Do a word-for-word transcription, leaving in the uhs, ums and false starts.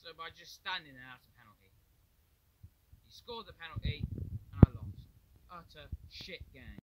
So by just standing there, that's a penalty. He scored the penalty, and I lost. Utter shit game.